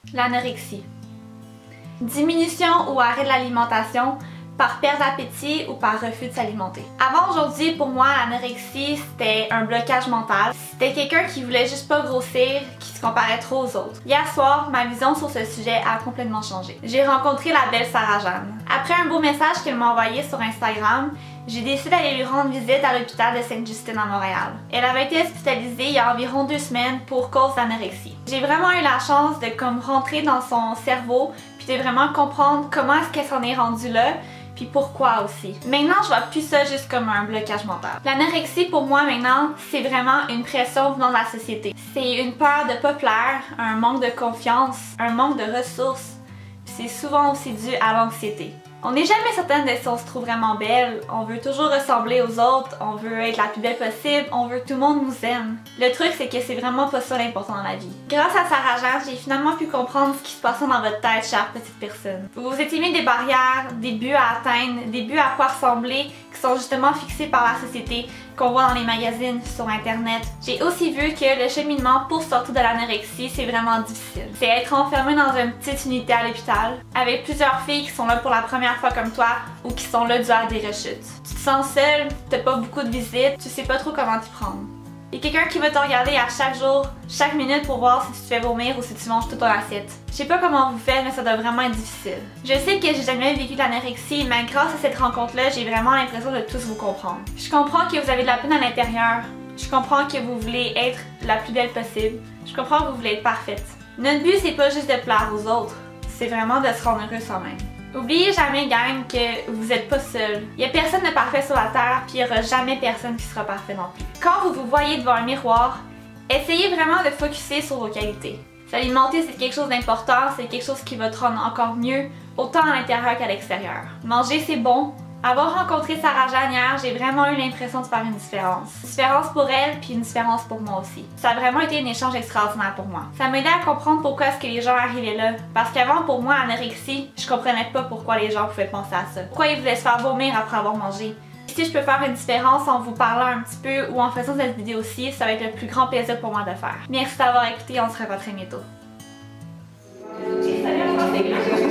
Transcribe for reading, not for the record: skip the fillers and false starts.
L'anorexie. Diminution ou arrêt de l'alimentation par perte d'appétit ou par refus de s'alimenter. Avant aujourd'hui, pour moi, l'anorexie, c'était un blocage mental. C'était quelqu'un qui voulait juste pas grossir, qui se comparait trop aux autres. Hier soir, ma vision sur ce sujet a complètement changé. J'ai rencontré la belle Sarah-Jeanne. Après un beau message qu'elle m'a envoyé sur Instagram, j'ai décidé d'aller lui rendre visite à l'hôpital de Sainte-Justine à Montréal. Elle avait été hospitalisée il y a environ 2 semaines pour cause d'anorexie. J'ai vraiment eu la chance de rentrer dans son cerveau puis de vraiment comprendre comment est-ce qu'elle s'en est rendue là puis pourquoi aussi. Maintenant, je vois plus ça juste comme un blocage mental. L'anorexie pour moi maintenant, c'est vraiment une pression venant de la société. C'est une peur de pas plaire, un manque de confiance, un manque de ressources. C'est souvent aussi dû à l'anxiété. On n'est jamais certaine de si on se trouve vraiment belle, on veut toujours ressembler aux autres, on veut être la plus belle possible, on veut que tout le monde nous aime. Le truc, c'est que c'est vraiment pas ça l'important dans la vie. Grâce à Sarah-Jeanne, j'ai finalement pu comprendre ce qui se passait dans votre tête, chère petite personne. Vous vous étiez mis des barrières, des buts à atteindre, des buts à quoi ressembler, qui sont justement fixés par la société, qu'on voit dans les magazines, sur internet. J'ai aussi vu que le cheminement pour sortir de l'anorexie, c'est vraiment difficile. C'est être enfermé dans une petite unité à l'hôpital, avec plusieurs filles qui sont là pour la première fois comme toi, ou qui sont là dû à des rechutes. Tu te sens seule, t'as pas beaucoup de visites, tu sais pas trop comment t'y prendre. Il y a quelqu'un qui va te regarder à chaque jour, chaque minute pour voir si tu te fais vomir ou si tu manges toute ton assiette. Je sais pas comment vous faites, mais ça doit vraiment être difficile. Je sais que j'ai jamais vécu de l'anorexie, mais grâce à cette rencontre-là, j'ai vraiment l'impression de tous vous comprendre. Je comprends que vous avez de la peine à l'intérieur. Je comprends que vous voulez être la plus belle possible. Je comprends que vous voulez être parfaite. Notre but, c'est pas juste de plaire aux autres, c'est vraiment de se rendre heureux soi-même. Oubliez jamais, gang, que vous êtes pas seul. Il y a personne de parfait sur la terre, puis il y aura jamais personne qui sera parfait non plus. Quand vous vous voyez devant un miroir, essayez vraiment de focusser sur vos qualités. S'alimenter, c'est quelque chose d'important, c'est quelque chose qui va te rendre encore mieux, autant à l'intérieur qu'à l'extérieur. Manger, c'est bon. Avoir rencontré Sarah-Jeanne hier, j'ai vraiment eu l'impression de faire une différence. Une différence pour elle, puis une différence pour moi aussi. Ça a vraiment été un échange extraordinaire pour moi. Ça m'a aidé à comprendre pourquoi est-ce que les gens arrivaient là. Parce qu'avant, pour moi, l'anorexie, je comprenais pas pourquoi les gens pouvaient penser à ça. Pourquoi ils voulaient se faire vomir après avoir mangé. Si je peux faire une différence en vous parlant un petit peu ou en faisant cette vidéo-ci, ça va être le plus grand plaisir pour moi de faire. Merci d'avoir écouté, on se revoit très bientôt. Salut,